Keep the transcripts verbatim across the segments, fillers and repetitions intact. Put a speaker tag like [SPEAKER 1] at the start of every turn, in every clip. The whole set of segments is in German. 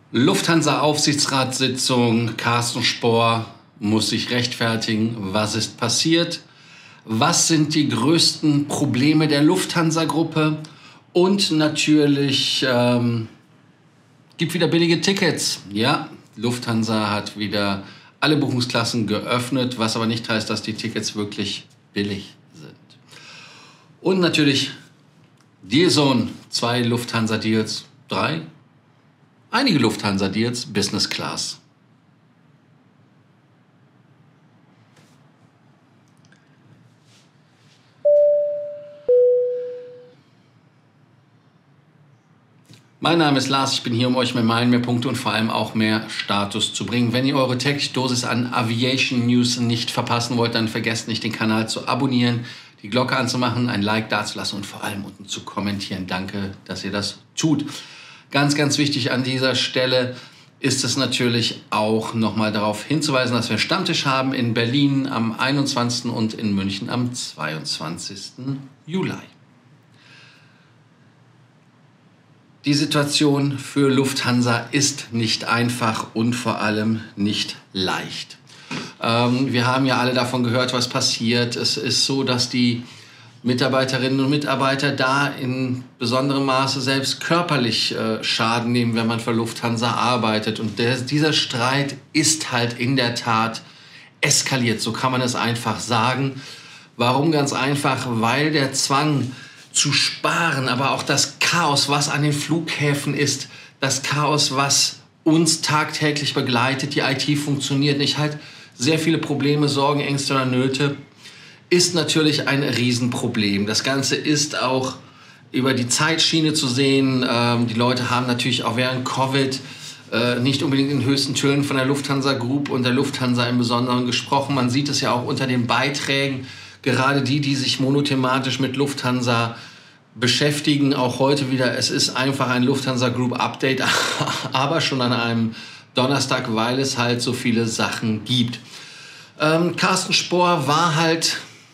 [SPEAKER 1] Lufthansa-Aufsichtsratssitzung. Carsten Spohr muss sich rechtfertigen. Was ist passiert? Was sind die größten Probleme der Lufthansa-Gruppe? Und natürlich ähm, gibt wieder billige Tickets. Ja, Lufthansa hat wieder alle Buchungsklassen geöffnet, was aber nicht heißt, dass die Tickets wirklich billig sind. Und natürlich Dealzone, zwei Lufthansa-Deals, drei, einige Lufthansa-Deals, Business Class. Mein Name ist Lars, ich bin hier, um euch mehr Meilen, mehr Punkte und vor allem auch mehr Status zu bringen. Wenn ihr eure tägliche Dosis an Aviation News nicht verpassen wollt, dann vergesst nicht, den Kanal zu abonnieren, die Glocke anzumachen, ein Like dazulassen und vor allem unten zu kommentieren. Danke, dass ihr das tut. Ganz, ganz wichtig an dieser Stelle ist es natürlich auch nochmal darauf hinzuweisen, dass wir einen Stammtisch haben in Berlin am einundzwanzigsten und in München am zweiundzwanzigsten Juli. Die Situation für Lufthansa ist nicht einfach und vor allem nicht leicht. Ähm, wir haben ja alle davon gehört, was passiert. Es ist so, dass die Mitarbeiterinnen und Mitarbeiter da in besonderem Maße selbst körperlich äh, Schaden nehmen, wenn man für Lufthansa arbeitet. Und der, dieser Streit ist halt in der Tat eskaliert, so kann man es einfach sagen. Warum? Ganz einfach, weil der Zwang zu sparen, aber auch das Chaos, was an den Flughäfen ist, das Chaos, was uns tagtäglich begleitet, die I T funktioniert nicht, halt sehr viele Probleme, Sorgen, Ängste oder Nöte, ist natürlich ein Riesenproblem. Das Ganze ist auch über die Zeitschiene zu sehen. Ähm, die Leute haben natürlich auch während Covid äh, nicht unbedingt in den höchsten Tönen von der Lufthansa Group und der Lufthansa im Besonderen gesprochen. Man sieht es ja auch unter den Beiträgen, gerade die, die sich monothematisch mit Lufthansa beschäftigen, auch heute wieder. Es ist einfach ein Lufthansa Group Update, aber schon an einem Donnerstag, weil es halt so viele Sachen gibt. Ähm, Carsten Spohr war halt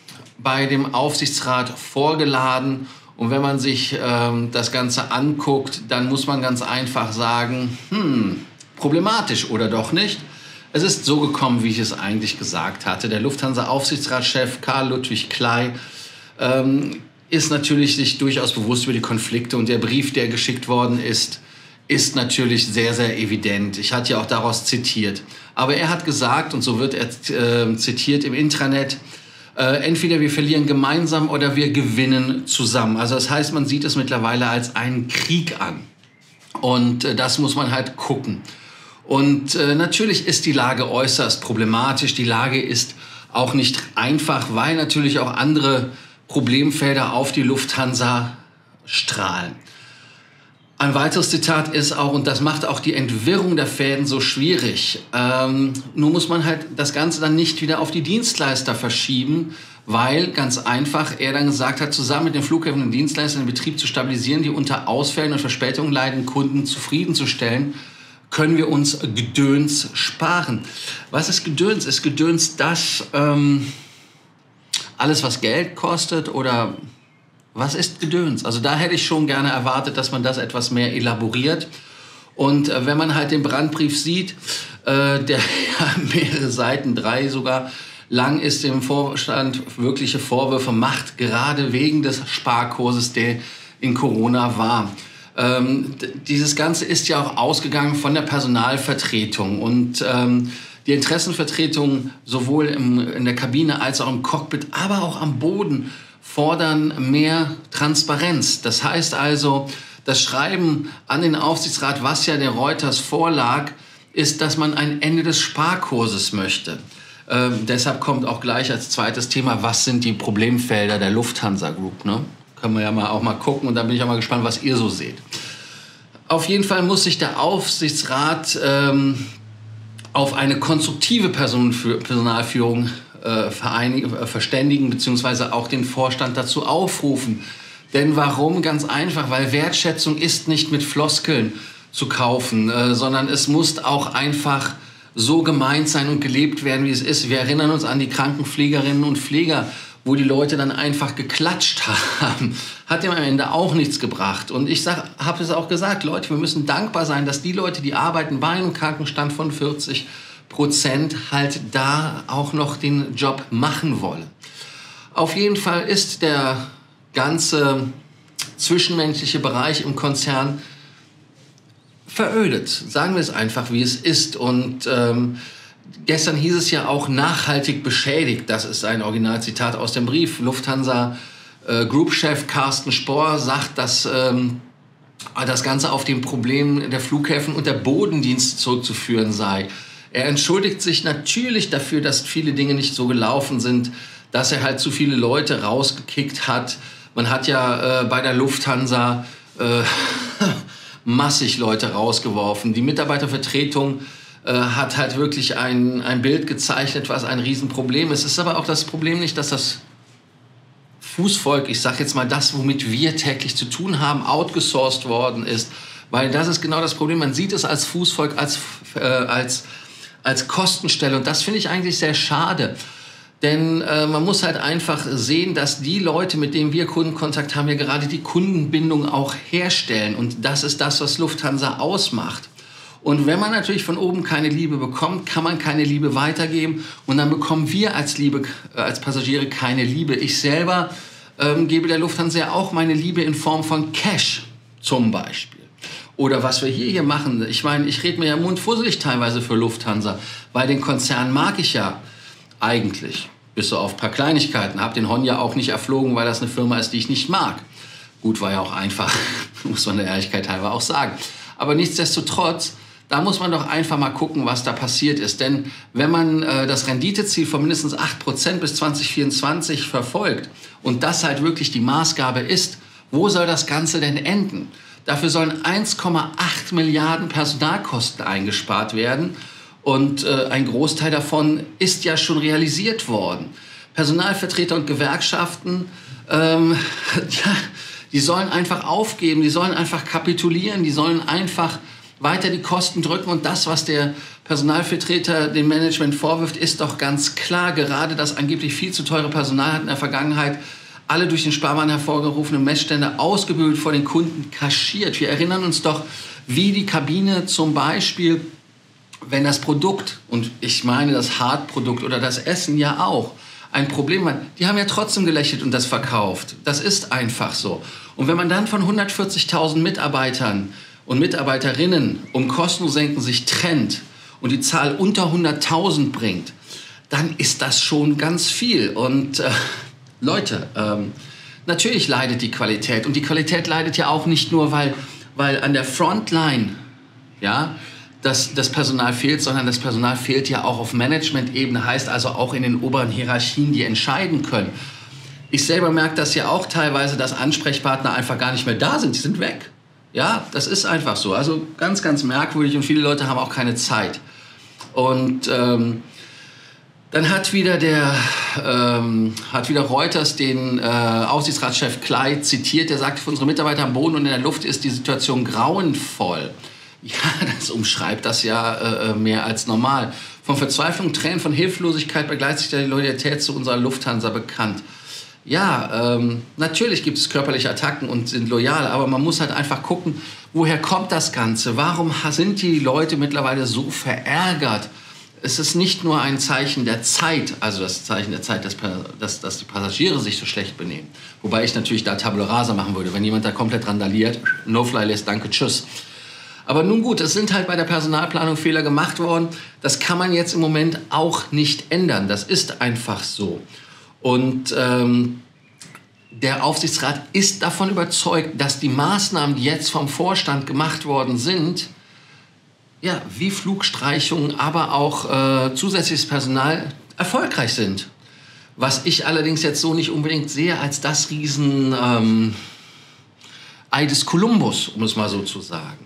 [SPEAKER 1] bei dem Aufsichtsrat vorgeladen und wenn man sich ähm, das Ganze anguckt, dann muss man ganz einfach sagen, hm, problematisch oder doch nicht. Es ist so gekommen, wie ich es eigentlich gesagt hatte. Der Lufthansa-Aufsichtsratschef Karl Ludwig Kley ähm, ist natürlich sich durchaus bewusst über die Konflikte und der Brief, der geschickt worden ist, ist natürlich sehr, sehr evident. Ich hatte ja auch daraus zitiert. Aber er hat gesagt, und so wird er äh, zitiert im Intranet, äh, entweder wir verlieren gemeinsam oder wir gewinnen zusammen. Also das heißt, man sieht es mittlerweile als einen Krieg an. Und äh, das muss man halt gucken. Und äh, natürlich ist die Lage äußerst problematisch. Die Lage ist auch nicht einfach, weil natürlich auch andere Problemfelder auf die Lufthansa strahlen. Ein weiteres Zitat ist auch, und das macht auch die Entwirrung der Fäden so schwierig, ähm, nur muss man halt das Ganze dann nicht wieder auf die Dienstleister verschieben, weil ganz einfach er dann gesagt hat, zusammen mit den Flughäfen und Dienstleistern den Betrieb zu stabilisieren, die unter Ausfällen und Verspätungen leidenden Kunden zufriedenzustellen, können wir uns Gedöns sparen. Was ist Gedöns? Ist Gedöns das ähm, alles, was Geld kostet, oder was ist Gedöns? Also da hätte ich schon gerne erwartet, dass man das etwas mehr elaboriert. Und äh, wenn man halt den Brandbrief sieht, äh, der ja mehrere Seiten, drei sogar, lang ist, dem Vorstand wirkliche Vorwürfe macht, gerade wegen des Sparkurses, der in Corona war. Ähm, dieses Ganze ist ja auch ausgegangen von der Personalvertretung und ähm, die Interessenvertretung sowohl im, in der Kabine als auch im Cockpit, aber auch am Boden fordern mehr Transparenz. Das heißt also, das Schreiben an den Aufsichtsrat, was ja der Reuters vorlag, ist, dass man ein Ende des Sparkurses möchte. Ähm, deshalb kommt auch gleich als zweites Thema, was sind die Problemfelder der Lufthansa Group, ne? Können wir ja mal auch mal gucken und da bin ich auch mal gespannt, was ihr so seht. Auf jeden Fall muss sich der Aufsichtsrat ähm, auf eine konstruktive Personenfü- Personalführung äh, vereinigen, verständigen, beziehungsweise auch den Vorstand dazu aufrufen. Denn warum? Ganz einfach, weil Wertschätzung ist nicht mit Floskeln zu kaufen, äh, sondern es muss auch einfach so gemeint sein und gelebt werden, wie es ist. Wir erinnern uns an die Krankenpflegerinnen und Pfleger, wo die Leute dann einfach geklatscht haben, hat dem am Ende auch nichts gebracht. Und ich habe es auch gesagt, Leute, wir müssen dankbar sein, dass die Leute, die arbeiten bei einem Krankenstand von vierzig Prozent, halt da auch noch den Job machen wollen. Auf jeden Fall ist der ganze zwischenmenschliche Bereich im Konzern verödet. Sagen wir es einfach, wie es ist. Und ähm, gestern hieß es ja auch nachhaltig beschädigt. Das ist ein Originalzitat aus dem Brief. Lufthansa äh, Group-Chef Carsten Spohr sagt, dass ähm, das Ganze auf dem Problem der Flughäfen und der Bodendienst zurückzuführen sei. Er entschuldigt sich natürlich dafür, dass viele Dinge nicht so gelaufen sind, dass er halt zu viele Leute rausgekickt hat. Man hat ja äh, bei der Lufthansa äh, massig Leute rausgeworfen. Die Mitarbeitervertretung äh, hat halt wirklich ein, ein Bild gezeichnet, was ein Riesenproblem ist. Es ist aber auch das Problem nicht, dass das Fußvolk, ich sage jetzt mal das, womit wir täglich zu tun haben, outgesourced worden ist. Weil das ist genau das Problem. Man sieht es als Fußvolk, als, äh, als, als Kostenstelle. Und das finde ich eigentlich sehr schade. Denn äh, man muss halt einfach sehen, dass die Leute, mit denen wir Kundenkontakt haben, ja gerade die Kundenbindung auch herstellen. Und das ist das, was Lufthansa ausmacht. Und wenn man natürlich von oben keine Liebe bekommt, kann man keine Liebe weitergeben. Und dann bekommen wir als, Liebe, äh, als Passagiere keine Liebe. Ich selber ähm, gebe der Lufthansa ja auch meine Liebe in Form von Cash zum Beispiel. Oder was wir hier, hier machen. Ich meine, ich rede mir ja mundfusselig teilweise für Lufthansa, weil den Konzern mag ich ja eigentlich, bis so auf ein paar Kleinigkeiten. Hab den Hon ja auch nicht erflogen, weil das eine Firma ist, die ich nicht mag. Gut, war ja auch einfach, muss man der Ehrlichkeit halber auch sagen. Aber nichtsdestotrotz, da muss man doch einfach mal gucken, was da passiert ist. Denn wenn man äh, das Renditeziel von mindestens acht Prozent bis zwanzig vierundzwanzig verfolgt und das halt wirklich die Maßgabe ist, wo soll das Ganze denn enden? Dafür sollen eins Komma acht Milliarden Personalkosten eingespart werden. Und äh, ein Großteil davon ist ja schon realisiert worden. Personalvertreter und Gewerkschaften, ähm, ja, die sollen einfach aufgeben, die sollen einfach kapitulieren, die sollen einfach weiter die Kosten drücken. Und das, was der Personalvertreter dem Management vorwirft, ist doch ganz klar. Gerade das angeblich viel zu teure Personal hat in der Vergangenheit alle durch den Sparmann hervorgerufenen Messstände ausgebügelt vor den Kunden kaschiert. Wir erinnern uns doch, wie die Kabine zum Beispiel, wenn das Produkt, und ich meine das Hartprodukt oder das Essen ja auch, ein Problem war, die haben ja trotzdem gelächelt und das verkauft. Das ist einfach so. Und wenn man dann von hundertvierzigtausend Mitarbeitern und Mitarbeiterinnen um Kostensenken sich trennt und die Zahl unter hunderttausend bringt, dann ist das schon ganz viel. Und äh, Leute, ähm, natürlich leidet die Qualität. Und die Qualität leidet ja auch nicht nur, weil, weil an der Frontline, ja, dass das Personal fehlt, sondern das Personal fehlt ja auch auf Management-Ebene, heißt also auch in den oberen Hierarchien, die entscheiden können. Ich selber merke das ja auch teilweise, dass Ansprechpartner einfach gar nicht mehr da sind, die sind weg. Ja, das ist einfach so. Also ganz, ganz merkwürdig und viele Leute haben auch keine Zeit. Und ähm, dann hat wieder, der, ähm, hat wieder Reuters den äh, Aufsichtsratschef Kleid zitiert, der sagte, für unsere Mitarbeiter am Boden und in der Luft ist die Situation grauenvoll. Ja, das umschreibt das ja äh, mehr als normal. Von Verzweiflung, Tränen, von Hilflosigkeit begleitet sich die Loyalität zu unserer Lufthansa bekannt. Ja, ähm, natürlich gibt es körperliche Attacken und sind loyal, aber man muss halt einfach gucken, woher kommt das Ganze? Warum sind die Leute mittlerweile so verärgert? Es ist nicht nur ein Zeichen der Zeit, also das Zeichen der Zeit, dass, dass, dass die Passagiere sich so schlecht benehmen. Wobei ich natürlich da Tabula Rasa machen würde. Wenn jemand da komplett randaliert, No-Fly lässt, danke, tschüss. Aber nun gut, es sind halt bei der Personalplanung Fehler gemacht worden. Das kann man jetzt im Moment auch nicht ändern. Das ist einfach so. Und ähm, der Aufsichtsrat ist davon überzeugt, dass die Maßnahmen, die jetzt vom Vorstand gemacht worden sind, ja, wie Flugstreichungen, aber auch äh, zusätzliches Personal erfolgreich sind. Was ich allerdings jetzt so nicht unbedingt sehe als das Riesen ähm, Ei des Kolumbus, um es mal so zu sagen.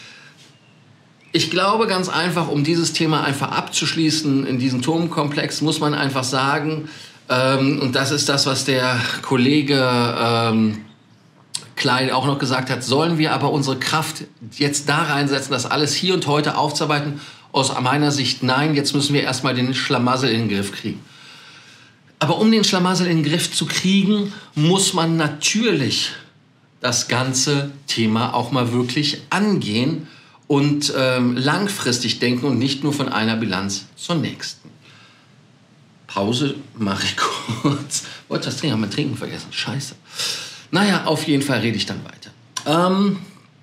[SPEAKER 1] Ich glaube ganz einfach, um dieses Thema einfach abzuschließen, in diesem Turmkomplex muss man einfach sagen, ähm, und das ist das, was der Kollege ähm, Klein auch noch gesagt hat, sollen wir aber unsere Kraft jetzt da reinsetzen, das alles hier und heute aufzuarbeiten? Aus meiner Sicht nein, jetzt müssen wir erstmal den Schlamassel in den Griff kriegen. Aber um den Schlamassel in den Griff zu kriegen, muss man natürlich das ganze Thema auch mal wirklich angehen und ähm, langfristig denken und nicht nur von einer Bilanz zur nächsten. Pause mache ich kurz. Wollte das Trinken, haben wir Trinken vergessen. Scheiße. Naja, auf jeden Fall rede ich dann weiter. Ähm,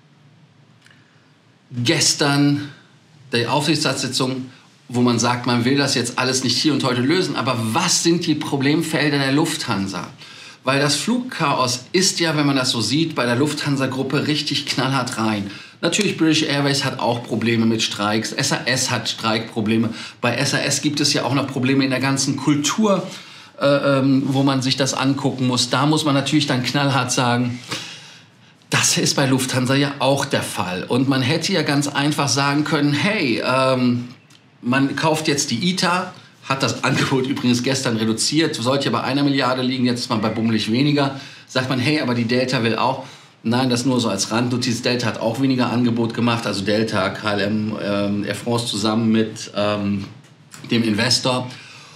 [SPEAKER 1] gestern die Aufsichtsratssitzung, wo man sagt, man will das jetzt alles nicht hier und heute lösen. Aber was sind die Problemfelder der Lufthansa? Weil das Flugchaos ist ja, wenn man das so sieht, bei der Lufthansa-Gruppe richtig knallhart rein. Natürlich, British Airways hat auch Probleme mit Streiks. S A S hat Streikprobleme. Bei S A S gibt es ja auch noch Probleme in der ganzen Kultur, äh, ähm, wo man sich das angucken muss. Da muss man natürlich dann knallhart sagen, das ist bei Lufthansa ja auch der Fall. Und man hätte ja ganz einfach sagen können, hey, ähm, man kauft jetzt die I T A, hat das Angebot übrigens gestern reduziert, sollte ja bei einer Milliarde liegen, jetzt ist man bei bummelig weniger. Sagt man, hey, aber die Delta will auch. Nein, das nur so als Randnotiz. Delta hat auch weniger Angebot gemacht, also Delta, K L M, ähm, Air France zusammen mit ähm, dem Investor.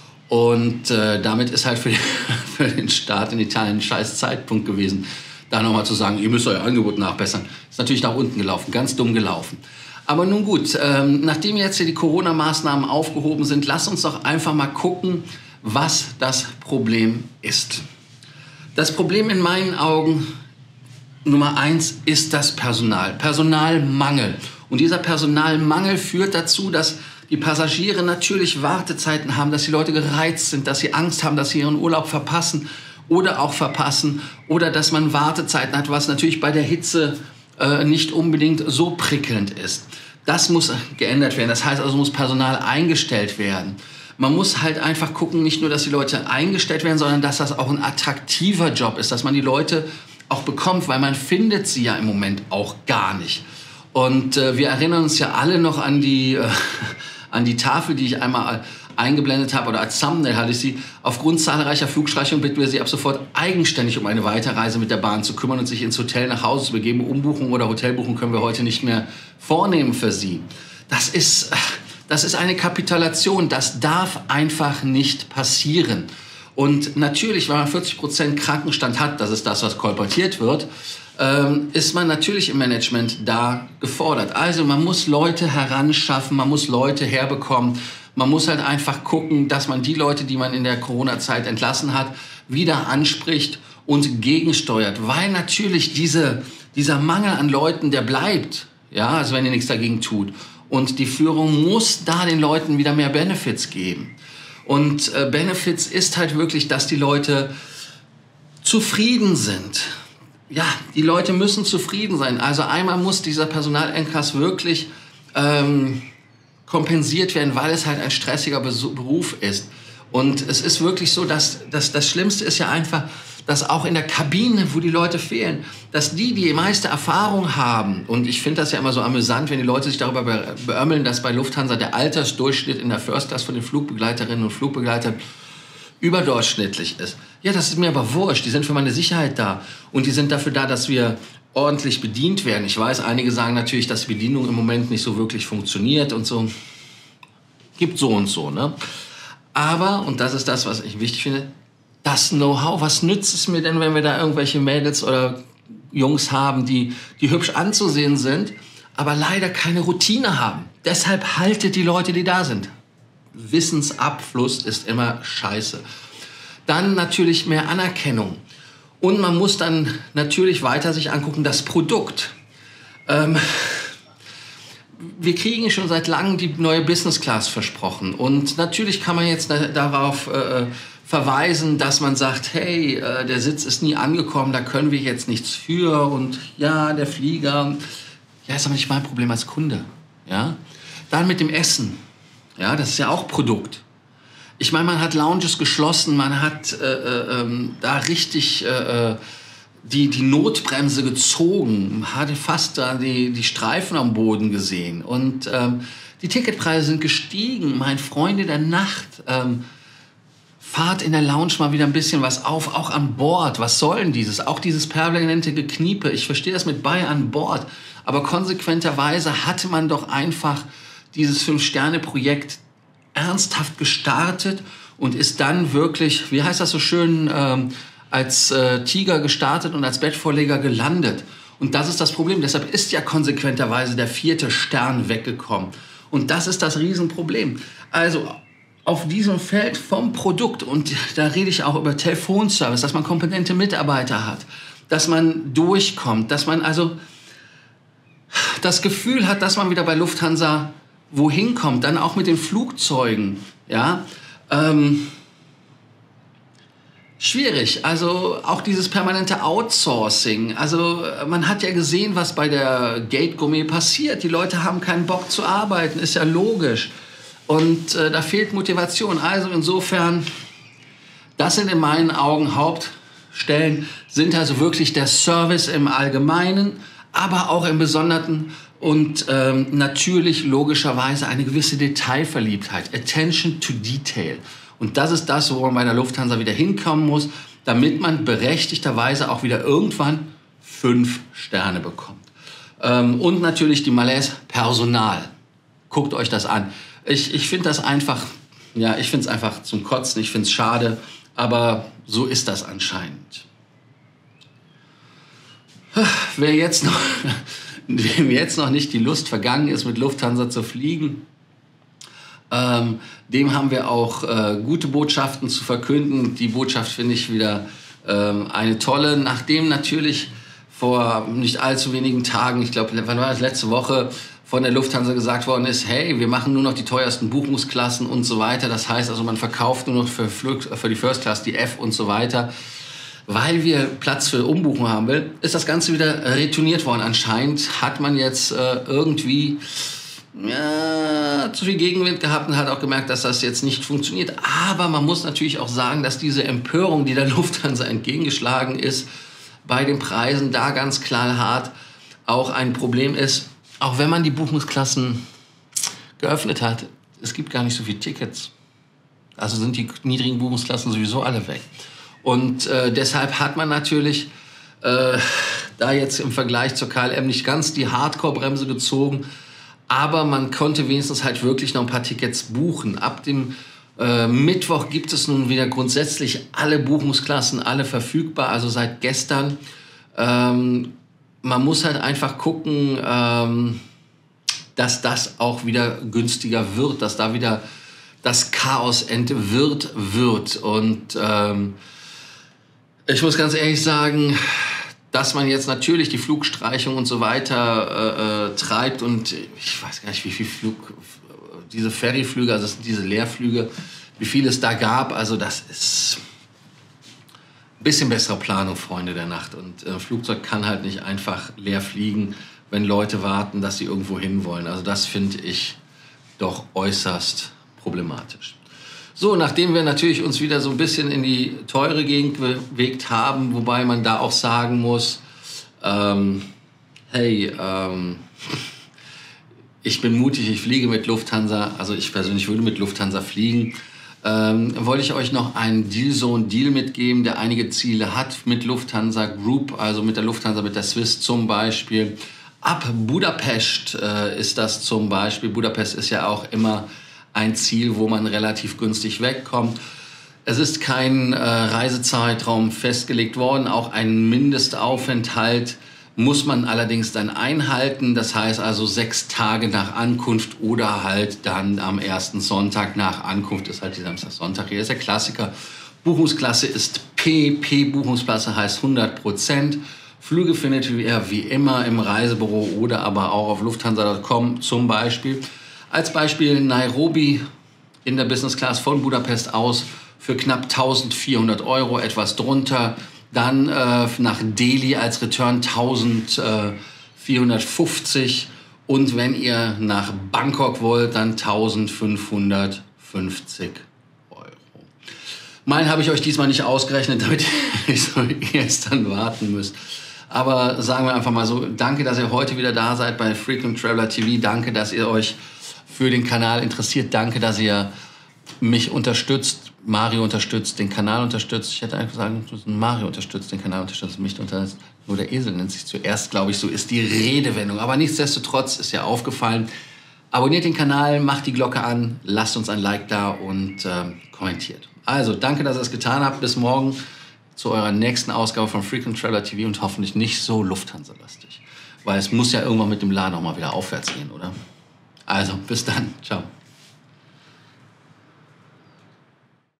[SPEAKER 1] Und äh, damit ist halt für, für den Staat in Italien ein scheiß Zeitpunkt gewesen, da nochmal zu sagen, ihr müsst euer Angebot nachbessern. Ist natürlich nach unten gelaufen, ganz dumm gelaufen. Aber nun gut, ähm, nachdem jetzt hier die Corona-Maßnahmen aufgehoben sind, lass uns doch einfach mal gucken, was das Problem ist. Das Problem in meinen Augen Nummer eins ist das Personal. Personalmangel. Und dieser Personalmangel führt dazu, dass die Passagiere natürlich Wartezeiten haben, dass die Leute gereizt sind, dass sie Angst haben, dass sie ihren Urlaub verpassen oder auch verpassen oder dass man Wartezeiten hat, was natürlich bei der Hitze äh, nicht unbedingt so prickelnd ist. Das muss geändert werden. Das heißt also, muss Personal eingestellt werden. Man muss halt einfach gucken, nicht nur, dass die Leute eingestellt werden, sondern dass das auch ein attraktiver Job ist, dass man die Leute auch bekommt, weil man findet sie ja im Moment auch gar nicht. Und äh, wir erinnern uns ja alle noch an die, äh, an die Tafel, die ich einmal eingeblendet habe, oder als Thumbnail hatte ich sie. Aufgrund zahlreicher Flugstreichungen bitten wir Sie ab sofort eigenständig um eine Weiterreise mit der Bahn zu kümmern und sich ins Hotel nach Hause zu begeben. Umbuchung oder Hotelbuchung können wir heute nicht mehr vornehmen für Sie. Das ist, das ist eine Kapitulation. Das darf einfach nicht passieren. Und natürlich, wenn man vierzig Prozent Krankenstand hat, das ist das, was kolportiert wird, ähm, ist man natürlich im Management da gefordert. Also man muss Leute heranschaffen, man muss Leute herbekommen. Man muss halt einfach gucken, dass man die Leute, die man in der Corona-Zeit entlassen hat, wieder anspricht und gegensteuert. Weil natürlich diese, dieser Mangel an Leuten, der bleibt, ja, also wenn ihr nichts dagegen tut. Und die Führung muss da den Leuten wieder mehr Benefits geben. Und äh, Benefits ist halt wirklich, dass die Leute zufrieden sind. Ja, die Leute müssen zufrieden sein. Also einmal muss dieser Personalengpass wirklich ähm, kompensiert werden, weil es halt ein stressiger Beruf ist. Und es ist wirklich so, dass, dass das Schlimmste ist ja einfach, dass auch in der Kabine, wo die Leute fehlen, dass die, die die meiste Erfahrung haben, und ich finde das ja immer so amüsant, wenn die Leute sich darüber beömmeln, dass bei Lufthansa der Altersdurchschnitt in der First Class von den Flugbegleiterinnen und Flugbegleitern überdurchschnittlich ist. Ja, das ist mir aber wurscht. Die sind für meine Sicherheit da. Und die sind dafür da, dass wir ordentlich bedient werden. Ich weiß, einige sagen natürlich, dass die Bedienung im Moment nicht so wirklich funktioniert und so. Gibt so und so, ne? Aber, und das ist das, was ich wichtig finde, das Know-how, was nützt es mir denn, wenn wir da irgendwelche Mädels oder Jungs haben, die, die hübsch anzusehen sind, aber leider keine Routine haben. Deshalb haltet die Leute, die da sind. Wissensabfluss ist immer scheiße. Dann natürlich mehr Anerkennung. Und man muss dann natürlich weiter sich angucken, das Produkt. Ähm, wir kriegen schon seit langem die neue Business Class versprochen. Und natürlich kann man jetzt darauf äh, verweisen, dass man sagt, hey, äh, der Sitz ist nie angekommen, da können wir jetzt nichts für. Und ja, der Flieger, ja, ist aber nicht mein Problem als Kunde. Ja? Dann mit dem Essen. Ja, das ist ja auch Produkt. Ich meine, man hat Lounges geschlossen, man hat äh, äh, ähm, da richtig äh, die, die Notbremse gezogen, man hatte fast da die, die Streifen am Boden gesehen. Und ähm, die Ticketpreise sind gestiegen. Mein Freunde der Nacht, ähm, fahrt in der Lounge mal wieder ein bisschen was auf, auch an Bord. Was soll denn dieses? Auch dieses permanente Gekniepe. Ich verstehe das mit bei an Bord. Aber konsequenterweise hatte man doch einfach dieses Fünf-Sterne-Projekt ernsthaft gestartet und ist dann wirklich, wie heißt das so schön, ähm, als äh, Tiger gestartet und als Bettvorleger gelandet. Und das ist das Problem. Deshalb ist ja konsequenterweise der vierte Stern weggekommen. Und das ist das Riesenproblem. Also auf diesem Feld vom Produkt, und da rede ich auch über Telefonservice, dass man kompetente Mitarbeiter hat, dass man durchkommt, dass man also das Gefühl hat, dass man wieder bei Lufthansa wohin kommt, dann auch mit den Flugzeugen, ja, ähm, schwierig. Also auch dieses permanente Outsourcing. Also man hat ja gesehen, was bei der Gate Gourmet passiert. Die Leute haben keinen Bock zu arbeiten, ist ja logisch. Und äh, da fehlt Motivation. Also insofern, das sind in meinen Augen Hauptstellen, sind also wirklich der Service im Allgemeinen, aber auch im Besonderen und ähm, natürlich logischerweise eine gewisse Detailverliebtheit, Attention to Detail. Und das ist das, wo man bei der Lufthansa wieder hinkommen muss, damit man berechtigterweise auch wieder irgendwann fünf Sterne bekommt. Ähm, und natürlich die Malaise Personal. Guckt euch das an. Ich, ich finde das einfach, ja, ich finde es einfach zum Kotzen, ich finde es schade, aber so ist das anscheinend. Wer jetzt noch, wem jetzt noch nicht die Lust vergangen ist, mit Lufthansa zu fliegen, ähm, dem haben wir auch äh, gute Botschaften zu verkünden. Die Botschaft finde ich wieder ähm, eine tolle, nachdem natürlich vor nicht allzu wenigen Tagen, ich glaube, wann war das, letzte Woche, von der Lufthansa gesagt worden ist, hey, wir machen nur noch die teuersten Buchungsklassen und so weiter. Das heißt also, man verkauft nur noch für, Flug, für die First Class die F und so weiter. Weil wir Platz für Umbuchung haben will, ist das Ganze wieder retourniert worden. Anscheinend hat man jetzt äh, irgendwie ja, zu viel Gegenwind gehabt und hat auch gemerkt, dass das jetzt nicht funktioniert. Aber man muss natürlich auch sagen, dass diese Empörung, die der Lufthansa entgegengeschlagen ist, bei den Preisen da ganz knallhart auch ein Problem ist. Auch wenn man die Buchungsklassen geöffnet hat, es gibt gar nicht so viele Tickets. Also sind die niedrigen Buchungsklassen sowieso alle weg. Und äh, deshalb hat man natürlich äh, da jetzt im Vergleich zur K L M nicht ganz die Hardcore-Bremse gezogen, aber man konnte wenigstens halt wirklich noch ein paar Tickets buchen. Ab dem äh, Mittwoch gibt es nun wieder grundsätzlich alle Buchungsklassen, alle verfügbar, also seit gestern. Ähm, man muss halt einfach gucken, ähm, dass das auch wieder günstiger wird, dass da wieder das Chaos entwirrt wird. Und ähm, ich muss ganz ehrlich sagen, dass man jetzt natürlich die Flugstreichung und so weiter äh, äh, treibt und ich weiß gar nicht, wie viel Flug, diese Ferryflüge, also diese Leerflüge, wie viel es da gab, also das ist ein bisschen bessere Planung, Freunde der Nacht. Und ein äh, Flugzeug kann halt nicht einfach leer fliegen, wenn Leute warten, dass sie irgendwo hinwollen. Also das finde ich doch äußerst problematisch. So, nachdem wir natürlich uns wieder so ein bisschen in die teure Gegend bewegt haben, wobei man da auch sagen muss, ähm, hey, ähm, ich bin mutig, ich fliege mit Lufthansa, also ich persönlich würde mit Lufthansa fliegen, ähm, wollte ich euch noch einen Dealzone-Deal mitgeben, der einige Ziele hat mit Lufthansa Group, also mit der Lufthansa, mit der Swiss zum Beispiel. Ab Budapest äh, ist das zum Beispiel. Budapest ist ja auch immer ein Ziel, wo man relativ günstig wegkommt. Es ist kein äh, Reisezeitraum festgelegt worden. Auch ein Mindestaufenthalt muss man allerdings dann einhalten. Das heißt also sechs Tage nach Ankunft oder halt dann am ersten Sonntag nach Ankunft. Ist halt die Samstag-Sonntag. Hier ist der Klassiker. Buchungsklasse ist P. P-Buchungsklasse heißt hundert Prozent. Flüge findet ihr wie immer im Reisebüro oder aber auch auf lufthansa Punkt com zum Beispiel. Als Beispiel Nairobi in der Business Class von Budapest aus für knapp eintausendvierhundert Euro, etwas drunter. Dann äh, nach Delhi als Return eintausendvierhundertfünfzig und wenn ihr nach Bangkok wollt, dann eintausendfünfhundertfünfzig Euro. Meinen habe ich euch diesmal nicht ausgerechnet, damit ihr so jetzt dann warten müsst. Aber sagen wir einfach mal so, danke, dass ihr heute wieder da seid bei Frequent Traveler T V. Danke, dass ihr euch für den Kanal interessiert. Danke, dass ihr mich unterstützt, Mario unterstützt, den Kanal unterstützt. Ich hätte einfach sagen müssen, Mario unterstützt, den Kanal unterstützt, mich unterstützt. Nur der Esel nennt sich zuerst, glaube ich, so ist die Redewendung. Aber nichtsdestotrotz ist ja aufgefallen. Abonniert den Kanal, macht die Glocke an, lasst uns ein Like da und äh, kommentiert. Also, danke, dass ihr es getan habt. Bis morgen zu eurer nächsten Ausgabe von Frequent Traveler T V und hoffentlich nicht so Lufthansa-lastig. Weil es muss ja irgendwann mit dem Laden auch mal wieder aufwärts gehen, oder? Also, bis dann. Ciao.